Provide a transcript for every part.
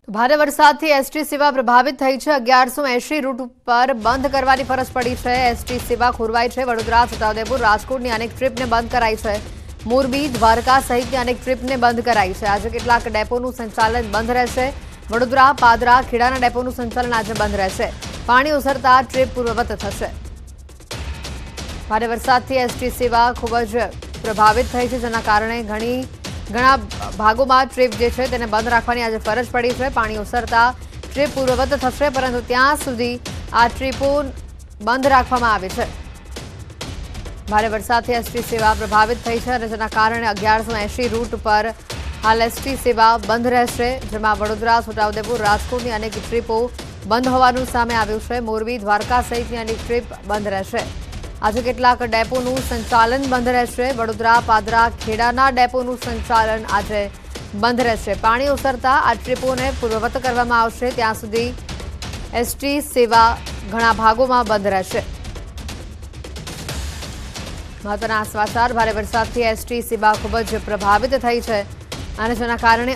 ભારે વરસાદથી એસટી સેવા પ્રભાવિત થઈ છે। 1180 રૂટ પર બંધ કરવાની ફરજ પડી છે। એસટી સેવા ખોરવાઈ છે। વડોદરા, છોટાઉદેપુર, રાજકોટની અનેક ટ્રીપને બંધ કરાઈ છે। મોરબી, દ્વારકા સહિતની અનેક ટ્રીપને બંધ કરાઈ છે। આજે કેટલાક ડેપોનું સંચાલન બંધ રહેશે। વડોદરા, પાદરા, ખેડાના ડેપોનું સંચાલન આજે બંધ રહેશે। પાણી ઓસરતા ટ્રીપ પૂર્વવત થશે। ભારે વરસાદથી એસટી સેવા ખૂબ જ પ્રભાવિત થઈ છે, જેના કારણે ઘણા ભાગોમાં ટ્રીપ જે છે તેને બંધ રાખવાની આજે ફરજ પડી છે। પાણી ઓસરતા ટ્રીપ પૂર્વવત થશે, પરંતુ ત્યાં સુધી આ ટ્રીપો બંધ રાખવામાં આવી છે। ભારે વરસાદથી એસટી સેવા પ્રભાવિત થઈ છે અને જેના કારણે 1180 રૂટ પર હાલ એસટી સેવા બંધ રહેશે, જેમાં વડોદરા, છોટાઉદેપુર, રાજકોટની અનેક ટ્રીપો બંધ હોવાનું સામે આવ્યું છે। મોરબી, દ્વારકા સહિતની અનેક ટ્રીપ બંધ રહેશે। આજે કેટલાક ડેપોનું સંચાલન બંધ રહેશે। વડોદરા, પાદરા, ખેડાના ડેપોનું સંચાલન આજે બંધ રહેશે। પાણી ઓસરતા આ ટ્રીપોને પૂર્વવત કરવામાં આવશે, ત્યાં સુધી એસટી સેવા ઘણા ભાગોમાં બંધ રહેશે। મહત્વના સમાચાર, ભારે વરસાદથી એસટી સેવા ખૂબ જ પ્રભાવિત થઈ છે અને જેના કારણે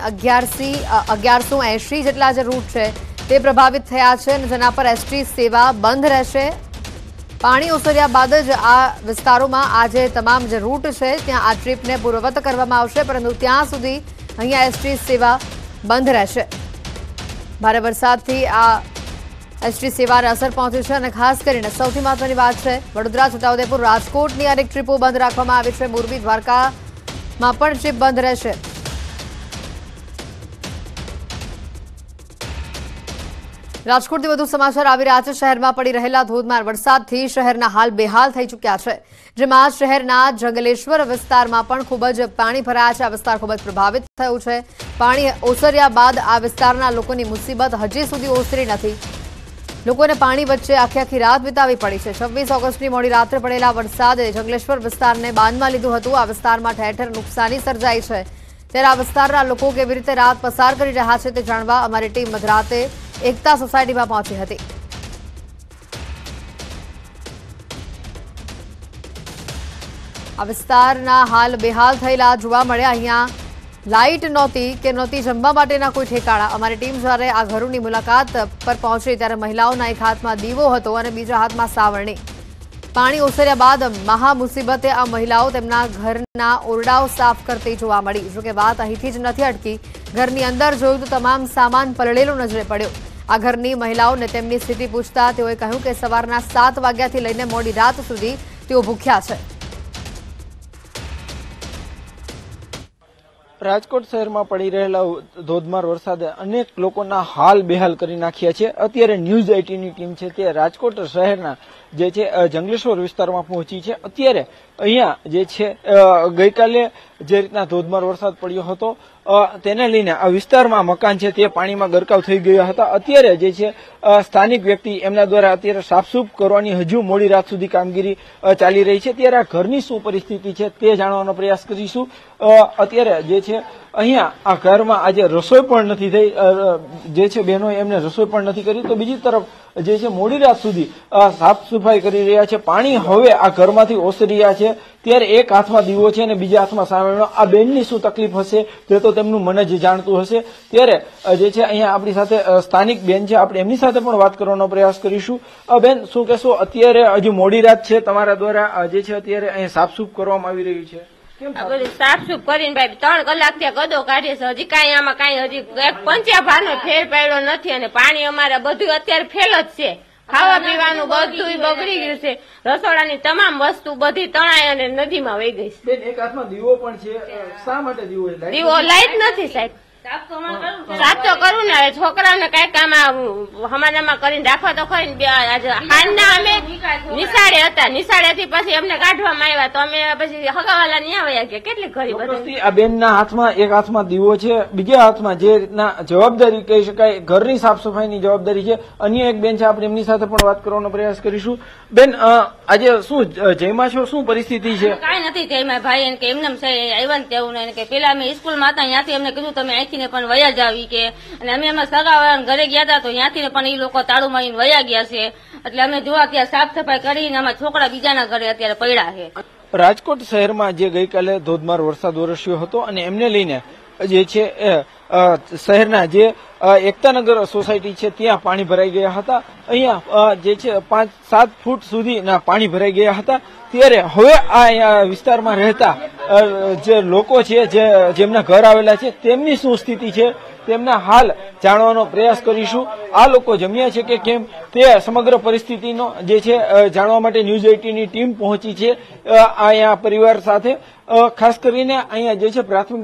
1180 જેટલા જે રૂટ છે તે પ્રભાવિત થયા છે અને જેના પર એસટી સેવા બંધ રહેશે। પાણી ઓસર્યા બાદ જ આ વિસ્તારોમાં આ જે તમામ જે રૂટ છે ત્યાં આ ટ્રીપને પૂર્વવત કરવામાં આવશે, પરંતુ ત્યાં સુધી અહીંયા એસટી સેવા બંધ રહેશે। ભારે વરસાદથી આ એસટી સેવાને અસર પહોંચી છે અને ખાસ કરીને સૌથી મહત્વની વાત છે, વડોદરા, છોટાઉદેપુર, રાજકોટની અનેક ટ્રીપો બંધ રાખવામાં આવી છે। મોરબી, દ્વારકામાં પણ ટ્રીપ બંધ રહેશે। રાજકોટથી વધુ સમાચાર આવી રહ્યા છે। શહેરમાં પડી રહેલા ધોધમાર વરસાદથી શહેરના હાલ બેહાલ થઈ ચૂક્યા છે, જેમાં શહેરના જંગલેશ્વર વિસ્તારમાં પણ ખૂબ જ પાણી ભરાયા છે। આ વિસ્તાર ખૂબ જ પ્રભાવિત થયું છે। પાણી ઓસર્યા બાદ આ વિસ્તારના લોકોની મુસીબત હજી સુધી ઓસરી નથી। લોકોને પાણી વચ્ચે આખી રાત વિતાવી પડી છે। 26 ઓગસ્ટની મોડી રાત્રે પડેલા વરસાદે જંગલેશ્વર વિસ્તારને બાંધમાં લીધું હતું। આ વિસ્તારમાં ઠેર ઠેર નુકસાની સર્જાઈ છે, ત્યારે આ વિસ્તારના લોકો કેવી રીતે રાત પસાર કરી રહ્યા છે તે જાણવા અમારી ટીમ મધરાતે એકતા સોસાયટીમાં પહોંચી હતી। આ વિસ્તારના હાલ બેહાલ થયેલા જોવા મળ્યા। અહીંયા લાઇટ નહોતી જમવા માટેના કોઈ ઠેકાણા। અમારી ટીમ જ્યારે આ ઘરોની મુલાકાત પર પહોંચી ત્યારે મહિલાઓના એક હાથમાં દીવો હતો અને બીજા હાથમાં સાવરણી। પાણી ઓસર્યા બાદ મહા મુસીબતે આ મહિલાઓ તેમના ઘરના ઓરડાઓ સાફ કરતી જોવા મળી। જોકે વાત અહીંથી જ નથી અટકી। ઘરની અંદર જોયું તો તમામ સામાન પલળેલો નજરે પડ્યો। આ ઘરની મહિલાઓને તેમની સ્થિતિ પૂછતા તેઓએ કહ્યું કે સવારના 7 વાગ્યાથી લઈને મોડી રાત સુધી તેઓ ભૂખ્યા છે। રાજકોટ શહેરમાં પડી રહેલા ધોધમાર વરસાદે અનેક લોકોના હાલ બેહાલ કરી નાખ્યા છે। અત્યારે ન્યૂઝ 18ની ટીમ છે તે રાજકોટ શહેરના જે છે જંગલેશ્વર વિસ્તારમાં પહોંચી છે। અત્યારે અહીંયા જે છે ગઈકાલે જે રીતના ધોધમાર વરસાદ પડ્યો હતો તેને લઈને આ વિસ્તારમાં મકાન છે તે પાણીમાં ગરકાવ થઈ ગયા હતા। અત્યારે જે છે સ્થાનિક વ્યક્તિ એમના દ્વારા અત્યારે સાફસૂફ કરવાની હજુ મોડી રાત સુધી કામગીરી ચાલી રહી છે। ત્યારે આ ઘરની શું પરિસ્થિતિ છે તે જાણવાનો પ્રયાસ કરીશું। અત્યારે જે છે અહીંયા આ ઘરમાં આજે રસોઈ પણ નથી થઈ, જે છે બહેનોએ એમને રસોઈ પણ નથી કરી, તો બીજી તરફ જે છે મોડી રાત સુધી સાફ સફાઈ કરી રહ્યા છે। પાણી હવે આ ઘરમાંથી ઓસરી રહ્યા છે, ત્યારે એક હાથમાં દીવો છે અને બીજા હાથમાં સાવરણો। આ બેનની શું તકલીફ હશે તે તો તેમનું મન જ જાણતું હશે। ત્યારે જે છે અહીંયા આપણી સાથે સ્થાનિક બેન છે, આપણે એમની સાથે પણ વાત કરવાનો પ્રયાસ કરીશું। બેન, શું કહેશો, અત્યારે હજુ મોડી રાત છે, તમારા દ્વારા જે છે અત્યારે અહીંયા સાફસૂફ કરવામાં આવી રહ્યું છે, સાફસૂફ કરીને ભાઈ 3 કલાક થી ગદો કાઢીએ છે, હજી કઈ આમાં કઈ હજી એક પંચ્યા ભાનો ફેર પડ્યો નથી અને પાણી અમારે બધું અત્યારે ફેલ જ છે। ખાવા પીવાનું બધું બગડી ગયું છે। રસોડાની તમામ વસ્તુ બધી તણાઈ અને નદીમાં વહી ગઈ છે। એક હાથમાં દીવો પણ છે, શા માટે દીવો લાઈટ નથી સાહેબ, સાફ તો કરવું ને, છોકરાઓને કઈક આમાં હમાનામાં કરીને રાખવા તો ખરી ને। હાલના અમે નિશાળે હતા, નિશાળેથી પછી અમને કાઢવામાં આવ્યા તો અમે પછી હગાવાલા ન્યા વયા ગયા। કેટલી ઘરી બધી આ બેનના હાથમાં એક હાથમાં દીવો છે, બીજા હાથમાં જે રીતના જવાબદારી કહી શકાય ઘરની સાફ સફાઈની જવાબદારી છે। અન્ય એક બેન છે, આપણે એમની સાથે પણ વાત કરવાનો પ્રયાસ કરીશું। બેન, આજે શું જયમાં છો, શું પરિસ્થિતિ છે? કઈ નથી જયમાં ભાઈ, કે એમને આવ્યા ને તેવું ને કે પેલા અમે સ્કૂલમાં હતા ત્યાંથી અમને કીધું તમે અહીંથી પણ વયા જાવી કે, અને અમે એમાં સગાવાળાના ઘરે ગયા હતા તો ત્યાંથી પણ એ લોકો તાળું મારીને વયા ગયા છે। એટલે અમે જોવા ત્યાં સાફ સફાઈ કરીને અમારા છોકરા બીજાના ઘરે અત્યારે પડ્યા છે। રાજકોટ શહેરમાં જે ગઈકાલે ધોધમાર વરસાદ વરસ્યો હતો અને એમને લઈને જે છે શહેરના જે એકતાનગર સોસાયટી છે ત્યાં પાણી ભરાઈ ગયા હતા. અહીંયા જે છે 5-7 ફૂટ સુધીના પાણી ભરાઈ ગયા હતા. ત્યારે હવે આ વિસ્તારમાં રહેતા જે લોકો છે, જેમના ઘર આવેલા છે, તેમની શું સ્થિતિ છે તેમના હાલ જાણવાનો પ્રયાસ કરીશું. આ લોકો જમ્યા છે કે કેમ તે સમગ્ર પરિસ્થિતિનો જે છે જાણવા માટે ન્યૂઝ 18ની ટીમ પહોંચી છે અહીંયા પરિવાર સાથે. ખાસ કરીને અહીંયા જે છે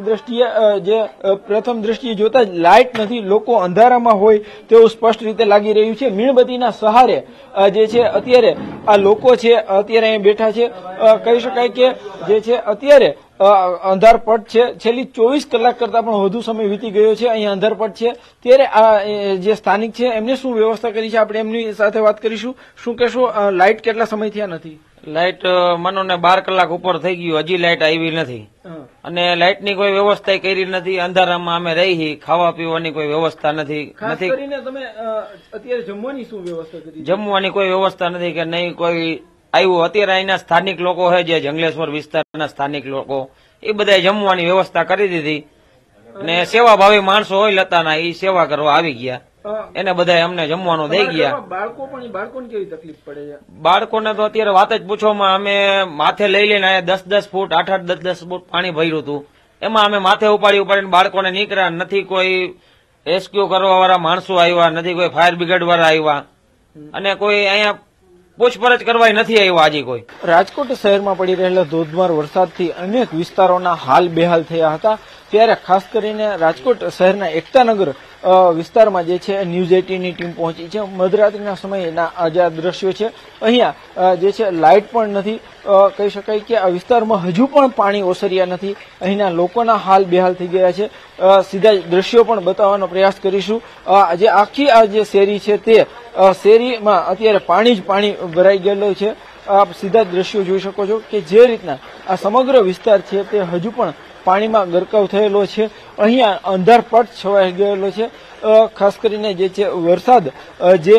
પ્રથમ દ્રષ્ટિએ જોતા જ લાઇટ નથી, લોકો અંધારામાં હોય તેવું સ્પષ્ટ રીતે લાગી રહ્યું છે. મીણબત્તીના સહારે જે છે અત્યારે આ લોકો છે અત્યારે અહીંયા બેઠા છે. કહી શકાય કે જે છે અત્યારે અંધારપટ છે. છેલ્લી 24 કલાક કરતા પણ વધુ સમય વીતી ગયો છે, અહીંયા અંધારપટ છે. ત્યારે આ જે સ્થાનિક છે એમને શું વ્યવસ્થા કરી છે આપણે એમની સાથે વાત કરીશું. શું કહેશો, લાઇટ કેટલા સમય થયા નથી? લાઇટ માનો ને 12 કલાક ઉપર થઈ ગયું, હજી લાઇટ આવી નથી અને લાઇટ ની કોઈ વ્યવસ્થા કરી નથી. અંધારામાં અમે રહી, ખાવા પીવાની કોઈ વ્યવસ્થા નથી. કરીને તમે અત્યારે જમવાની શું વ્યવસ્થા કરી? જમવાની કોઈ વ્યવસ્થા નથી કે નહીં કોઈ આવ્યું. અત્યારે અહીંના સ્થાનિક લોકો છે, જે જંગલેશ્વર વિસ્તારના સ્થાનિક લોકો, એ બધા જમવાની વ્યવસ્થા કરી દીધી અને સેવાભાવી માણસો હોય લતાના, એ સેવા કરવા આવી ગયા. એને બધા અમને જમવાનું દઈ ગયા. બાળકોને કેવી તકલીફ પડે છે? બાળકોને તો અત્યારે વાત જ પૂછોમાં. અમે માથે લઈ લઈને 10-10 ફૂટ 8-8 10-10 ફૂટ પાણી ભર્યું હતું. એમાં અમે માથે ઉપાડીને બાળકોને નીકળ્યા. નથી કોઈ રેસ્ક્યુ કરવા વાળા માણસો આવ્યા, નથી કોઈ ફાયર બ્રિગેડ વાળા આવ્યા અને કોઈ અહીંયા પૂછપરછ કરવા નથી આવ્યા આજે કોઈ. રાજકોટ શહેરમાં પડી રહેલા ધોધમાર વરસાદથી અનેક વિસ્તારોના હાલ બેહાલ થયા હતા. ત્યારે ખાસ કરીને રાજકોટ શહેરના એકતાનગર વિસ્તારમાં જે છે ન્યૂઝ 18ની ટીમ પહોંચી છે. મધરાત્રિના સમયના આજે આ દ્રશ્યો છે. અહીંયા જે છે લાઇટ પણ નથી. કહી શકાય કે આ વિસ્તારમાં હજુ પણ પાણી ઓસર્યા નથી. અહીંના લોકોના હાલ બેહાલ થઈ ગયા છે. સીધા દ્રશ્યો પણ બતાવવાનો પ્રયાસ કરીશું. જે આખી આ જે શેરી છે તે શેરીમાં અત્યારે પાણી જ પાણી ભરાઈ ગયેલો છે. આપ સીધા દ્રશ્યો જોઈ શકો છો કે જે રીતના આ સમગ્ર વિસ્તાર છે તે હજુ પણ પાણીમાં ગરકાવ થયેલો છે. અહીંયા અંધારપટ છવાઈ ગયેલો છે. ખાસ કરીને જે છે વરસાદ જે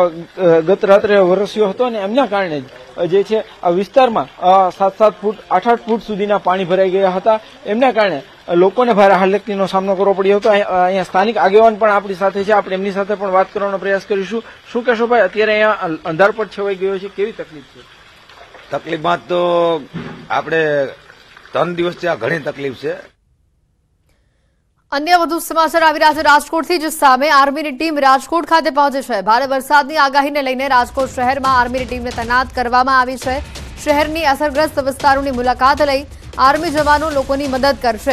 ગત રાત્રે વરસ્યો હતો ને એમના કારણે જે છે આ વિસ્તારમાં 7-7 ફૂટ 8-8 ફૂટ સુધીના પાણી ભરાઈ ગયા હતા. એમના કારણે લોકોને ભારે હાલાકીનો સામનો કરવો પડ્યો હતો. અહીંયા સ્થાનિક આગેવાન પણ આપણી સાથે છે, આપણે એમની સાથે પણ વાત કરવાનો પ્રયાસ કરીશું. શું કહેશો ભાઈ, અત્યારે અહીંયા અંધારપટ છવાઈ ગયો છે, કેવી તકલીફ છે? તકલીફમાં તો આપણે 3 દિવસથી આ ઘણી તકલીફ છે. અન્ય વધુ સમાચાર આવી રહ્યા છે રાજકોટથી. જ સામે આર્મીની ટીમ રાજકોટ ખાતે પહોંચી છે. ભારે વરસાદની આગાહીને લઈને રાજકોટ શહેરમાં આર્મીની ટીમને તૈનાત કરવામાં આવી છે. શહેરની અસરગ્રસ્ત વિસ્તારોની મુલાકાત લઈ આર્મી જવાનો લોકોની મદદ કરશે.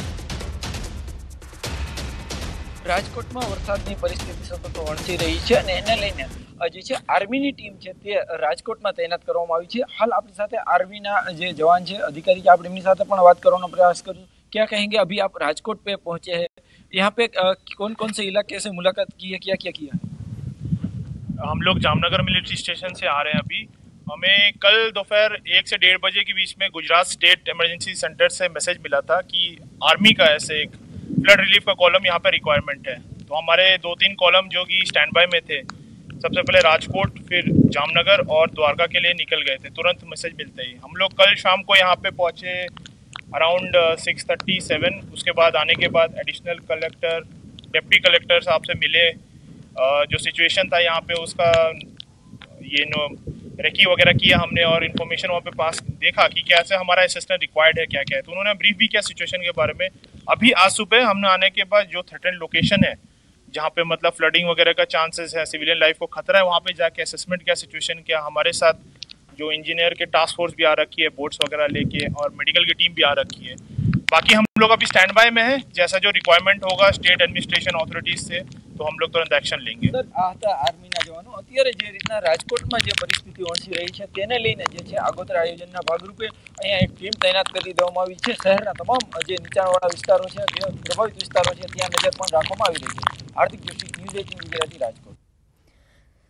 રાજકોટમાં વરસાદની પરિસ્થિતિ સતત વણસી રહી છે અને એને લઈને જે છે આર્મીની ટીમ છે તે રાજકોટમાં તૈનાત કરવામાં આવી છે. હાલ આપણી સાથે આર્મીના જે જવાન છે, અધિकारी છે, આપણે એમની સાથે પણ વાત કરવાનો प्रयास करूँ. क्या कहेंगे, अभी आप राजकोट पे पहुंचे हैं, यहाँ पे कौन कौन से इलाके से मुलाकात की है, क्या क्या किया है? हम लोग जामनगर मिलिट्री स्टेशन से आ रहे हैं अभी. हमें कल दोपहर 1 से 1:30 बजे के बीच में गुजरात स्टेट इमरजेंसी सेंटर से मैसेज मिला था कि आर्मी का ऐसे एक फ्लड रिलीफ का कॉलम यहाँ पे रिक्वायरमेंट है. तो हमारे 2-3 कॉलम जो कि स्टैंड बाय में थे, सबसे पहले राजकोट, फिर जामनगर और द्वारका के लिए निकल गए थे तुरंत मैसेज मिलते ही. हम लोग कल शाम को यहाँ पे पहुँचे अराउंड 6:37. उसके बाद आने के बाद एडिशनल कलेक्टर, डिप्टी कलेक्टर साहब से मिले. जो सिचुएशन था यहाँ पे उसका ये रेकी वगैरह किया हमने और इन्फॉर्मेशन वहाँ पे पास देखा कि कैसे हमारा असिस्टेंस रिक्वायर्ड है, क्या क्या है. तो उन्होंने ब्रीफ भी किया सिचुएशन के बारे में. अभी आज सुबह हमने आने के बाद जो थ्रेटेंड लोकेशन है जहाँ पे मतलब फ्लडिंग वगैरह का चांसेस है, सिविलियन लाइफ को खतरा है, वहाँ पे जाके असेसमेंट किया, सिचुएशन किया. हमारे साथ जो इंजीनियर के टास्क फोर्स भी आ रखी है बोट्स वगैरह लेके, और मेडिकल की टीम भी आ रखी है. बाकी हम लोग अभी स्टैंड बाय में है. जैसा जो रिक्वायरमेंट होगा स्टेट एडमिनिस्ट्रेशन ऑथोरिटीज से तो हम लोग तुरंत एक्शन लेंगे. આર્મીના જવાનો અત્યારે જે રીતના રાજકોટમાં જે પરિસ્થિતિ વણસી રહી છે તેને લઈને જે છે આગોતરા આયોજનના ભાગરૂપે અહીંયા એક ટીમ તૈનાત કરી દેવામાં આવી છે. શહેરના તમામ જે નીચાણવાળા વિસ્તારો છે, જે પ્રભાવિત વિસ્તારો છે, ત્યાં નજર પણ રાખવામાં આવી રહી છે. હાર્દિક જોશી, ન્યૂઝ 18 ગુજરાતી, રાજકોટ.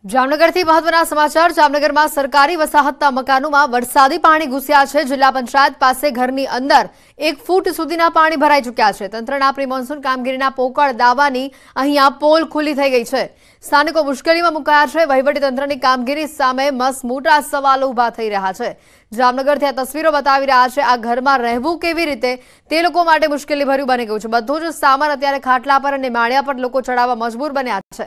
જામનગરથી મહત્વના સમાચાર. જામનગરમાં સરકારી વસાહતના મકાનોમાં વરસાદી પાણી ઘૂસ્યા છે. જિલ્લા પંચાયત પાસે ઘરની અંદર 1 ફૂટ સુધીના પાણી ભરાઈ ચૂક્યા છે. તંત્રના પ્રી મોન્સૂન કામગીરીના પોકળ દાવાની અહીંયા પોલ ખુલ્લી થઈ ગઈ છે. સ્થાનિકો મુશ્કેલીમાં મુકાયા છે. વહીવટીતંત્રની કામગીરી સામે મોટા સવાલો ઉભા થઈ રહ્યા છે. જામનગરથી આ તસવીરો બતાવી રહ્યા છે. આ ઘરમાં રહેવું કેવી રીતે તે લોકો માટે મુશ્કેલી ભર્યું બની ગયું છે. બધું જ સામાન અત્યારે ખાટલા પર અને માળિયા પર લોકો ચડાવવા મજબૂર બન્યા છે.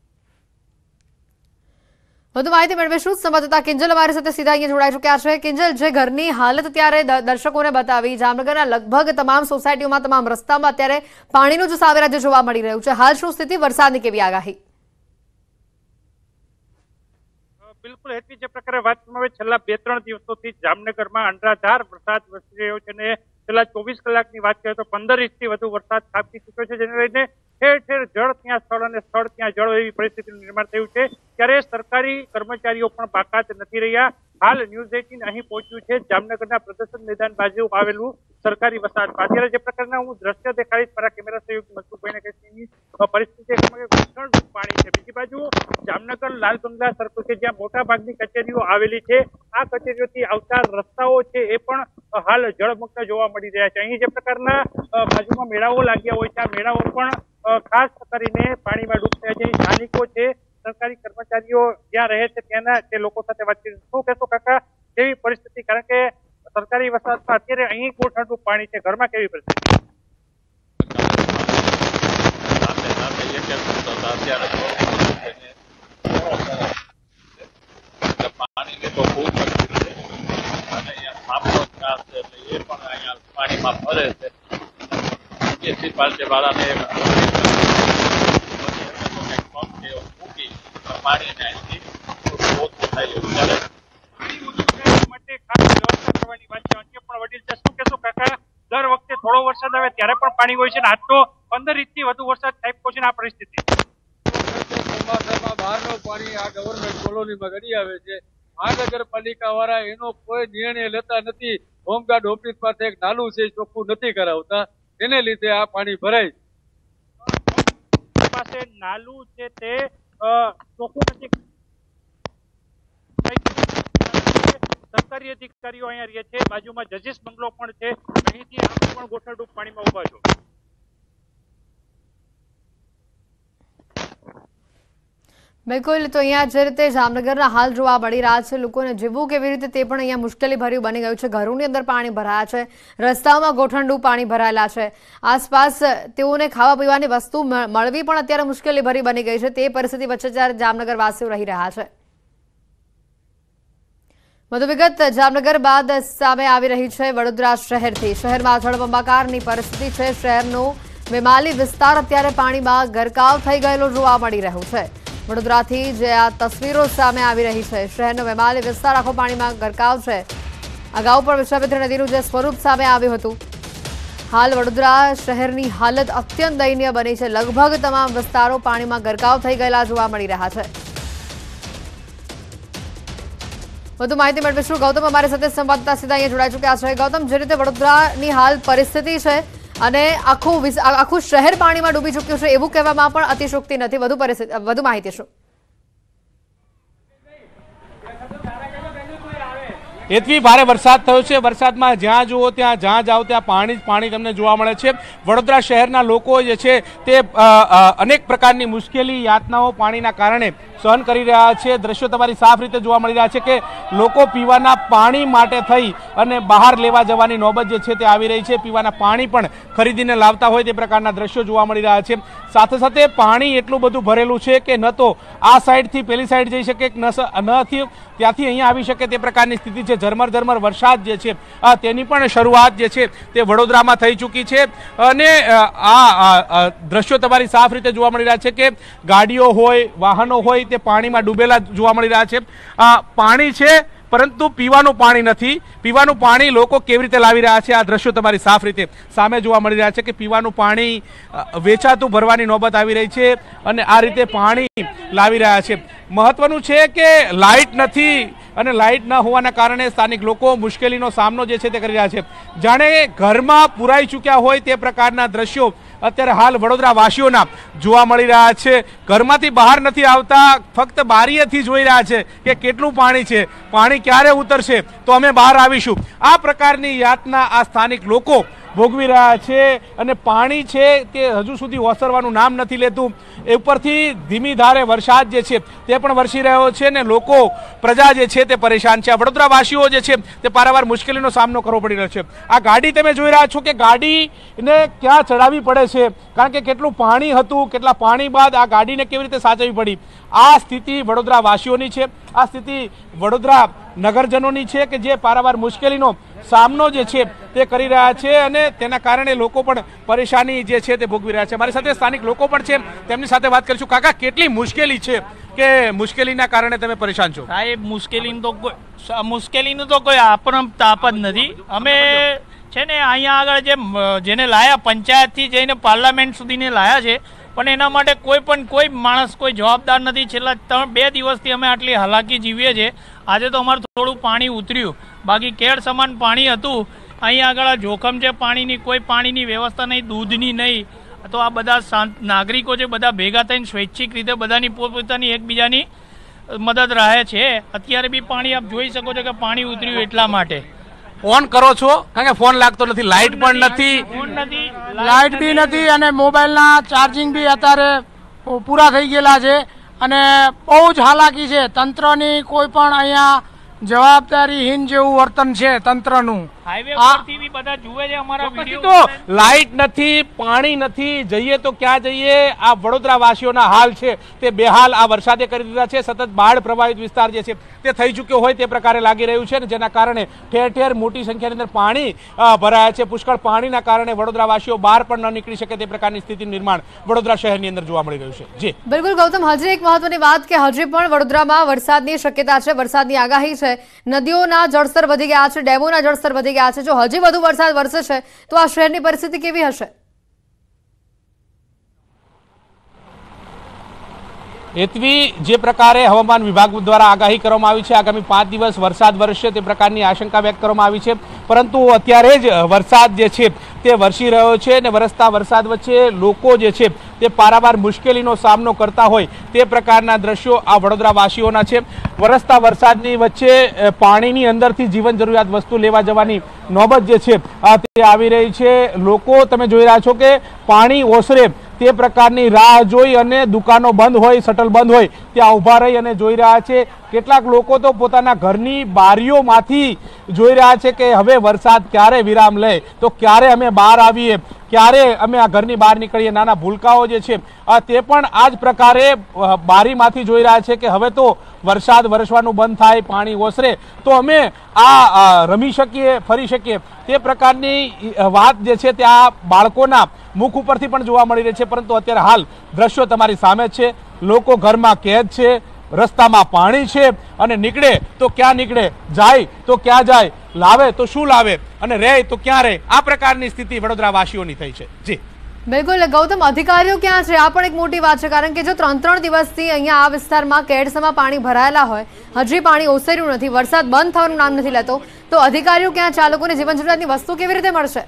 વધુ માહિતી મેળવીશું. સંવાદદાતા કિંજલ અમારી સાથે સીધા અહીંયા જોડાઈ ચૂક્યા છે. કિંજલ, જે ઘરની હાલત ત્યારે દર્શકોને બતાવી, જામનગરના લગભગ તમામ સોસાયટીઓમાં, તમામ રસ્તામાં અત્યારે પાણીનું જ સામ્રાજ્ય જોવા મળી રહ્યું છે. હાલ શું સ્થિતિ, વરસાદની કેવી આગાહી? બિલકુલ હેતવી, જે પ્રકારે વાત કરવામાં આવે, છેલ્લા 2-3 દિવસોથી જામનગરમાં અનરાધાર વરસાદ વરસી રહ્યો છે અને છેલ્લા 24 કલાકની વાત કરીએ તો 15 ઇંચથી વધુ વરસાદ ખાબકી ચૂક્યો છે, જેને લઈને ઠેર ઠેર જળ ત્યાં સ્થળ અને સ્થળ ત્યાં જળ એવી પરિસ્થિતિનું નિર્માણ થયું છે. ત્યારે સરકારી કર્મચારીઓ પણ બાકાત નથી રહ્યા. હાલ ન્યૂઝ 18 અહીં પહોંચ્યું છે જામનગરના પ્રદર્શન મેદાન બાજુ આવેલું સરકારી વસાહતમાં. અત્યારે જે પ્રકારના હું દ્રશ્ય દેખાડીશ મારા કેમેરા સહયોગી મનસુખભાઈને કહીશ, પરિસ્થિતિ ઘૂંટણરૂપ પાણી છે. બીજી બાજુ જામનગર લાલ બંગલા સર્કલ છે, જ્યાં મોટા ભાગની કચેરીઓ આવેલી છે, આ કચેરીઓથી આવતા રસ્તાઓ છે એ પણ હાલ જળમગ્ન જોવા મળી રહ્યા છે. અહીં જે પ્રકારના બાજુમાં મેળાઓ લાગ્યા હોય છે, આ મેળાઓ પણ ખાસ કરીને પાણીમાં ડૂબ થયા છે. સ્થાનિકો છે, સરકારી કર્મચારીઓ જ્યાં રહે છે ત્યાંના તે લોકો સાથે વાત કરી. શું કહેશો કાકા, કેવી પરિસ્થિતિ? કારણ કે સરકારી વસાહતમાં અત્યારે અહીં ઘૂંટણરૂપ પાણી છે, ઘરમાં કેવી પરિસ્થિતિ? પાણીની તો ખૂબ તકલીફ છે અને અહીંયા સાપનો ત્રાસ છે, એટલે એ પણ અહીંયા પાણીમાં ફરે છે. મ્યુનિસિપાલિટી વાળાને મૂકી પાણીને અહીંથી ઓછું થાય ત્યારે માટે ખાસ વ્યવસ્થા કરવાની વાત છે. અન્ય પણ વડીલ છે, શું કહેશો કાકા? દર વખતે થોડો વરસાદ આવે ત્યારે પણ પાણી હોય છે ને આજ તો 15 ઇંચથી વધુ વરસાદ થાય છે ને આ પરિસ્થિતિ. ચોમાસામાં બહારનું પાણી આ ગવર્મેન્ટ કોલોનીમાં ગળી આવે છે. મહાનગરપાલિકા વાળા એનો કોઈ નિર્ણય લેતા નથી. હોમગાર્ડ ઓફિસ પાસે એક નાલું છે, ચોખ્ખું નથી કરાવતા, એને લીધે આ પાણી ભરાય પાસે નાલું છે તે ચોખ્ખું નથી. સરકારી અધિકારીઓ અહીંયા રહે છે, બાજુમાં જજીસ બંગલો પણ છે, અહીંથી આપ પણ ગોઠણરૂપ પાણીમાં ઉભા છો. બિલકુલ, તો અહીંયા જે રીતે જામનગરના હાલ જોવા મળી રહ્યા છે, લોકોને જીવવું કેવી રીતે તે પણ અહીંયા મુશ્કેલી ભર્યું બની ગયું છે. ઘરોની અંદર પાણી ભરાયા છે, રસ્તાઓમાં ગોઠણરૂપ પાણી ભરાયેલા છે, આસપાસ તેઓને ખાવા પીવાની વસ્તુ મળવી પણ અત્યારે મુશ્કેલી ભરી બની ગઈ છે. તે પરિસ્થિતિ વચ્ચે જ્યારે જામનગર વાસીઓ રહી રહ્યા છે. વધુ વિગત જામનગર બાદ સામે આવી રહી છે વડોદરા શહેરથી. શહેરમાં જળબંબાકારની પરિસ્થિતિ છે. શહેરનો વેમાલી વિસ્તાર અત્યારે પાણીમાં ગરકાવ થઈ ગયેલો જોવા મળી રહ્યું છે. વડોદરાથી જે આ તસવીરો સામે આવી રહી છે, શહેરનો વેમાલી વિસ્તાર આખો પાણીમાં ગરકાવ છે. અગાઉ પણ વિશ્વામિત્રી નદીનું જે સ્વરૂપ સામે આવ્યું હતું. હાલ વડોદરા શહેરની હાલત અત્યંત દયનીય બની છે. લગભગ તમામ વિસ્તારો પાણીમાં ગરકાવ થઈ ગયેલા જોવા મળી રહ્યા છે. વધુ માહિતી મેળવીશું. ગૌતમ અમારી સાથે સંવાદદાતા સીધા અહીંયા જોડાઈ ચૂક્યા છે. ગૌતમ, જે રીતે વડોદરાની હાલ પરિસ્થિતિ છે અને આખું શહેર પાણીમાં ડૂબી ચૂક્યું છે એવું કહેવામાં પણ અતિશયોક્તિ નથી. વધુ માહિતી શું? એટલી ભારે વરસાદ થયો છે. વરસાદમાં જ્યાં જુઓ ત્યાં, જ્યાં જાઓ ત્યાં પાણી તમને જોવા મળે છે. વડોદરા શહેરના લોકો જે છે તે અનેક પ્રકારની મુશ્કેલી, યાતનાઓ પાણીના કારણે સહન કરી રહ્યા છે. દ્રશ્યો તમારી સાફ રીતે જોવા મળી રહ્યા છે કે લોકો પીવાના પાણી માટે થઈ અને બહાર લેવા જવાની નોબત જે છે તે આવી રહી છે. પીવાના પાણી પણ ખરીદીને લાવતા હોય તે પ્રકારના દ્રશ્યો જોવા મળી રહ્યા છે. સાથે સાથે પાણી એટલું બધું ભરેલું છે કે ન તો આ સાઈડથી પેલી સાઈડ જઈ શકે, નથી ત્યાંથી અહીંયા આવી શકે તે પ્રકારની સ્થિતિ છે. ઝરમર વરસાદ જે છે તેની પણ શરૂઆત જે છે તે વડોદરામાં થઈ ચૂકી છે અને આ દ્રશ્યો તમારી સાફ રીતે જોવા મળી રહ્યા છે કે ગાડીઓ હોય, વાહનો હોય તે પાણીમાં ડૂબેલા જોવા મળી રહ્યા છે. પાણી છે પરંતુ પીવાનું પાણી નથી. પીવાનું પાણી લોકો કેવી રીતે લાવી રહ્યા છે, આ દ્રશ્યો તમારી સાફ રીતે સામે જોવા મળી રહ્યા છે કે પીવાનું પાણી વેચાતું ભરવાની નોબત આવી રહી છે અને આ રીતે પાણી લાવી રહ્યા છે. મહત્વનું છે કે લાઇટ નથી અને લાઇટ ન હોવાના કારણે સ્થાનિક લોકો મુશ્કેલીનો સામનો જે છે તે કરી રહ્યા છે. જાણે ઘરમાં પુરાઈ ચૂક્યા હોય તે પ્રકારના દ્રશ્યો અત્યારે હાલ વડોદરા વાસીઓના જોવા મળી રહ્યા છે. ઘરમાંથી બહાર નથી આવતા, ફક્ત બારીએથી જોઈ રહ્યા છે કે કેટલું પાણી છે, પાણી ક્યારે ઉતરશે તો અમે બહાર આવીશું. આ પ્રકારની યાતના આ સ્થાનિક લોકો ભોગવી રહ્યા છે અને પાણી છે તે હજુ સુધી ઓસરવાનું નામ નથી લેતું. એ ઉપરથી ધીમી ધારે વરસાદ જે છે તે પણ વરસી રહ્યો છે ને લોકો પ્રજા જે છે તે પરેશાન છે. વડોદરા વાસીઓ જે છે તે પારાવાર મુશ્કેલીનો સામનો કરવો પડી રહ્યો છે. આ ગાડી તમે જોઈ રહ્યા છો કે ગાડીને ક્યાં ચડાવવી પડે છે, કારણ કે કેટલું પાણી હતું, કેટલા પાણી બાદ આ ગાડીને કેવી રીતે સાચવવી પડી. આ સ્થિતિ વડોદરા વાસીઓની છે, આ સ્થિતિ વડોદરા નગરજનોની છે કે જે પારાવાર મુશ્કેલીનો સામનો જે છે તે કરી રહ્યા છે અને તેના કારણે લોકો પણ પરેશાની જે છે તે ભોગવી રહ્યા છે. મારી સાથે સ્થાનિક લોકો પણ છે, તેમની સાથે વાત કરીશું. કાકા, કેટલી મુશ્કેલી છે કે મુશ્કેલીના કારણે તમે પરેશાન છો? સાહેબ, મુશ્કેલીનું તો કોઈ આપણને તાપ જ નથી. અમે છે ને અહીંયા આગળ જેને લાયા પંચાયતથી જઈને પાર્લામેન્ટ સુધીને લાયા છે, પણ એના માટે કોઈ માણસ કોઈ જવાબદાર નથી. છેલ્લા 2 દિવસથી અમે આટલી હાલાકી જીવીએ છીએ. આજે તો અમારું થોડું પાણી ઉતર્યું, બાકી કેળ સમાન પાણી હતું. અહીંયા આગળ જોખમ છે પાણીની, કોઈ પાણીની વ્યવસ્થા નહીં, દૂધની નહીં. તો આ બધા નાગરિકો છે, બધા ભેગા થઈને સ્વૈચ્છિક રીતે બધાની પોતપોતાની એકબીજાની મદદ રહે છે. અત્યારે બી પાણી આપ જોઈ શકો છો કે પાણી ઉતર્યું એટલા માટે. ફોન કરો છો? કારણ કે ફોન લાગતો નથી, લાઇટ પણ નથી, લાઇટ બી નથી અને મોબાઈલના ચાર્જિંગ બી અત્યારે પૂરા થઈ ગયેલા છે અને બહુ જ હાલાકી છે. તંત્રની કોઈ પણ અહીંયા જવાબદારીહીન જેવું વર્તન છે તંત્રનું. હાઈવે પરથી બી બધા જુએ છે અમારા વિડિયો. તો લાઇટ નથી, પાણી નથી, જઈએ તો ક્યાં જઈએ? આ વડોદરા વાસીઓના હાલ છે તે બેહાલ આ વરસાદે કરી દીધા છે. સતત બાઢ પ્રભાવિત વિસ્તાર જે છે તે થઈ ચૂક્યો હોય તે પ્રકારે લાગી રહ્યું છે, જેના કારણે ઠેર ઠેર મોટી સંખ્યાની અંદર પાણી ભરાયા છે. પુષ્કળ પાણીના કારણે વડોદરા વાસીઓ બહાર પણ ન નીકળી શકે તે પ્રકારની સ્થિતિનું નિર્માણ વડોદરા શહેરની અંદર જોવા મળી રહ્યું છે. જી બિલકુલ ગૌતમ, હજી એક મહત્વની વાત કે હજી પણ વડોદરામાં વરસાદની શક્યતા છે, વરસાદની આગાહી છે. નદીઓના જળસ્તર વધી ગયા છે, ડેમોના જળસ્તર વધી ગયા છે. જો હજી વધુ વરસાદ વરસે છે તો આ શહેરની પરિસ્થિતિ કેવી હશે? એતવી જે પ્રકારે હવામાન વિભાગ દ્વારા આગાહી કરવામાં આવી છે, આગામી 5 દિવસ વરસાદ વરસશે તે પ્રકારની આશંકા વ્યક્ત કરવામાં આવી છે. પરંતુ અત્યારે જ વરસાદ જે છે તે વરસી રહ્યો છે અને વરસતા વરસાદ વચ્ચે લોકો જે છે તે પારાવાર મુશ્કેલીનો સામનો કરતા હોય તે પ્રકારના દ્રશ્યો આ વડોદરા વાસીઓના છે. વરસતા વરસાદની વચ્ચે પાણીની અંદરથી જીવન જરૂરિયાત વસ્તુ લેવા જવાની નોબત જે છે તે આવી રહી છે. લોકો તમે જોઈ રહ્યા છો કે પાણી ઓસરે તે પ્રકારની રાહ જોઈ અને દુકાનો બંધ હોય, શટલ બંધ હોય ત્યાં ઊભા રહી અને જોઈ રહ્યા છે. કેટલાક લોકો તો પોતાના ઘરની બારીઓમાંથી જોઈ રહ્યા છે કે હવે વરસાદ ક્યારે વિરામ લે, તો ક્યારે અમે બહાર આવીએ, ક્યારે અમે આ ઘરની બહાર નીકળીએ. નાના ભૂલકાઓ જે છે તે પણ આ જ પ્રકારે બારીમાંથી જોઈ રહ્યા છે કે હવે તો વરસાદ વરસવાનું બંધ થાય, પાણી ઓસરે તો અમે આ રમી શકીએ, ફરી શકીએ. તે પ્રકારની વાત જે છે ત્યાં બાળકોના મુખ ઉપરથી પણ જોવા મળી રહી છે. પરંતુ અત્યારે હાલ દ્રશ્યો તમારી સામે છે. લોકો ઘરમાં કેદ છે, રસ્તામાં પાણી છે અને નીકળે તો ક્યાં નીકળે, જાય તો ક્યાં જાય, લાવે તો શું લાવે અને રહે તો ક્યાં રહે. આ પ્રકારની સ્થિતિ વડોદરા વાસીઓની થઈ છે. જી બિલકુલ ગૌતમ, અધિકારીઓ ક્યાં છે આ પણ એક મોટી વાત છે, કારણ કે જો 3 દિવસથી અહીંયા આ વિસ્તારમાં કેડસમાં પાણી ભરાયેલા હોય, હજી પાણી ઓસર્યું નથી, વરસાદ બંધ થવાનું નામ નથી લેતો, તો અધિકારીઓ ક્યાં છે? આ લોકોને જીવન જરૂરિયાતની વસ્તુ કેવી રીતે મળશે?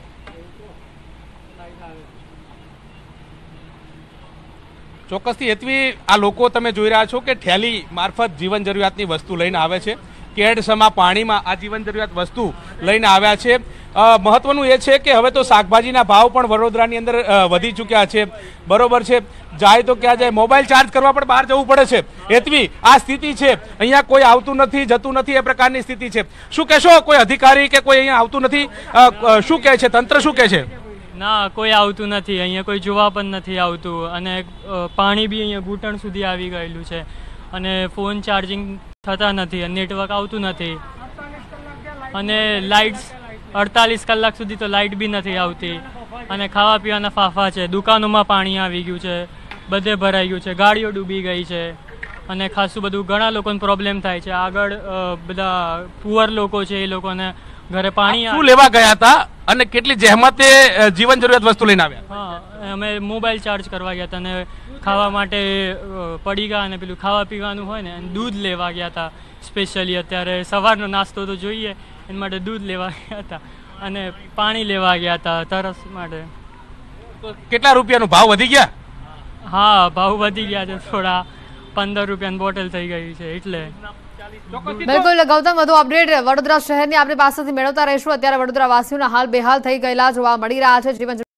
ચોક્કસથી એતવી આ લોકો તમે જોઈ રહ્યા છો કે ઠેલી મારફત જીવન જરૂરિયાતની વસ્તુ લઈને આવે છે. કેડસમાં પાણીમાં આ જીવન જરૂરિયાત વસ્તુ લઈને આવ્યા છે. મહત્વનું એ છે કે હવે તો શાકભાજીના ભાવ પણ વડોદરાની અંદર વધી ચૂક્યા છે. બરોબર છે, જાય તો ક્યાં જાય, મોબાઈલ ચાર્જ કરવા પણ બહાર જવું પડે છે. એતવી આ સ્થિતિ છે. અહીંયા કોઈ આવતું નથી, જતું નથી, એ પ્રકારની સ્થિતિ છે. શું કહેશો? કોઈ અધિકારી કે કોઈ અહીંયા આવતું નથી, શું કહે છે તંત્ર, શું કહે છે? ના, કોઈ આવતું નથી અહીંયા, કોઈ જોવા પણ નથી આવતું અને પાણી બી અહીંયા ઘૂંટણ સુધી આવી ગયેલું છે અને ફોન ચાર્જિંગ થતા નથી, નેટવર્ક આવતું નથી અને લાઇટ્સ 48 કલાક સુધી તો લાઇટ બી નથી આવતી અને ખાવા પીવાના ફાફા છે. દુકાનોમાં પાણી આવી ગયું છે, બધે ભરાઈ ગયું છે, ગાડીઓ ડૂબી ગઈ છે અને ખાસું બધું ઘણા લોકોને પ્રોબ્લેમ થાય છે. આગળ બધા પુઅર લોકો છે એ લોકોને ઘરે પાણી શું લેવા ગયા હતા અને કેટલી જહેમતે જીવન જરૂરિયાત વસ્તુ લઈને આવ્યા? હા, અમે મોબાઈલ ચાર્જ કરવા ગયા હતા અને ખાવા માટે પડીકા અને પેલું ખાવા પીવાનું હોય ને દૂધ લેવા ગયા હતા સ્પેશિયલી. અત્યારે સવારનો નાસ્તો તો જોઈએ એના માટે દૂધ લેવા ગયા હતા અને પાણી લેવા ગયા હતા તરસ માટે. કેટલા રૂપિયાનો ભાવ વધી ગયા? હા, ભાવ વધી ગયા છે થોડા, 15 રૂપિયાની બોટલ થઈ ગઈ છે એટલે. બિલકુલ ગૌતમ, વધુ અપડેટ વડોદરા શહેરની આપણી પાસેથી મેળવતા રહીશું. અત્યારે વડોદરા વાસીઓના હાલ બેહાલ થઈ ગયેલા જોવા મળી રહ્યા છે. જીવન